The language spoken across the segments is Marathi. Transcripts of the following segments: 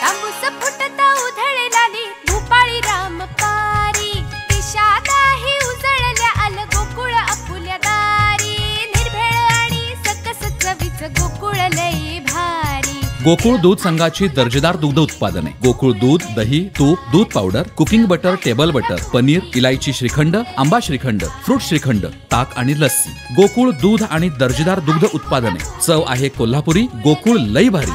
तांबूस फुटता उधळलाली भूपाळी रामपारी दिशादाही उजळल्या आल गोकुळ आपुल्या दारी निर्भेळ आणि सकस चवीच गोकुळ लई भारी। गोकुळ दूध संघाची दर्जेदार दुग्ध उत्पादने गोकुळ दूध, दही, तूप, दूध powder, cooking butter, table butter, paneer, इलायची श्रीखंड, आंबा श्रीखंड, फ्रूट श्रीखंड, ताक आणि लस्सी। गोकुळ दूध आणि दर्जेदार दुग्ध उत्पादने, चव आहे कोल्हापुरी, गोकुळ लई भारी।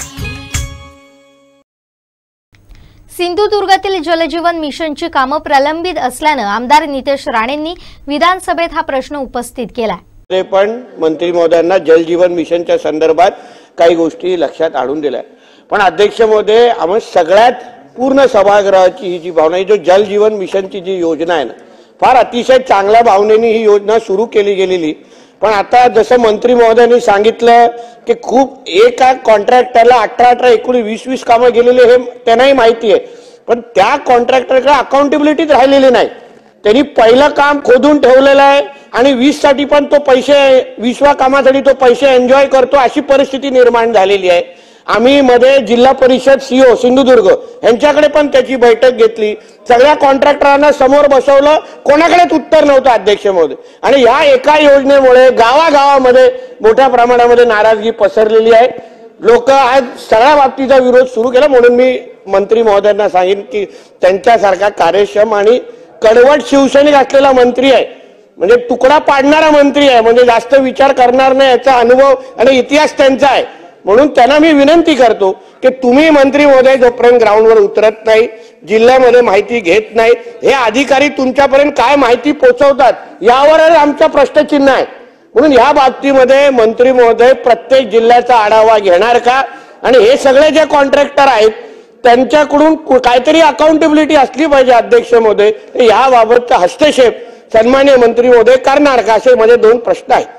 सिंधुदुर्गातील जलजीवन मिशनची कामं प्रलंबित असल्याने आमदार नितेश राणेंनी विधानसभेत हा प्रश्न उपस्थित केला। पण मंत्री महोदयांना जलजीवन मिशनच्या संदर्भात काही गोष्टी लक्षात आणून दिल्या, पण अध्यक्ष महोदय आम्ही सगळ्यात पूर्ण सभागृहाची ही जी भावना आहे, जो जलजीवन मिशनची जी योजना आहे ना, फार अतिशय चांगल्या भावनेने ही योजना सुरू केली गेलेली। पण आता जसं मंत्री महोदयांनी सांगितलं की खूप एका कॉन्ट्रॅक्टरला 18 19 20 कामं गेलेले हे त्यांनाही माहिती आहे, पण त्या कॉन्ट्रॅक्टरकडे अकाउंटेबिलिटीच राहिलेली नाही। त्यांनी पहिलं काम खोदून ठेवलेलं आहे आणि 20 साठी पण तो पैसे 20व्या कामासाठी तो पैसे एन्जॉय करतो, अशी परिस्थिती निर्माण झालेली आहे। आम्ही मध्ये जिल्हा परिषद सीओ सिंधुदुर्ग यांच्याकडे पण त्याची बैठक घेतली, सगळ्या कॉन्ट्रॅक्टरांना समोर बसवलं, कोणाकडेच उत्तर नव्हतं अध्यक्ष महोदय। आणि या एका योजनेमुळे गावागावामध्ये मोठ्या प्रमाणामध्ये नाराजगी पसरलेली आहे। लोक आज सगळ्या बाबतीचा विरोध सुरू केला, म्हणून मी मंत्री महोदयांना सांगेन की त्यांच्यासारखा कार्यक्षम आणि कडवट शिवसैनिक असलेला मंत्री आहे, म्हणजे तुकडा पाडणारा मंत्री आहे, म्हणजे जास्त विचार करणार नाही याचा अनुभव आणि इतिहास त्यांचा आहे। म्हणून त्यांना मी विनंती करतो की तुम्ही मंत्री महोदय जोपर्यंत ग्राउंडवर उतरत नाही, जिल्ह्यामध्ये माहिती घेत नाही, हे अधिकारी तुमच्यापर्यंत काय माहिती पोहोचवतात यावरच आमचा प्रश्नचिन्ह आहे। म्हणून या बाबतीमध्ये मंत्री महोदय प्रत्येक जिल्ह्याचा आढावा घेणार का, आणि हे सगळे जे कॉन्ट्रॅक्टर आहेत त्यांच्याकडून काहीतरी अकाउंटेबिलिटी असली पाहिजे अध्यक्ष महोदय, याबाबतचा हस्तक्षेप सन्माननीय मंत्री महोदय करणार का, असे माझे दोन प्रश्न आहेत।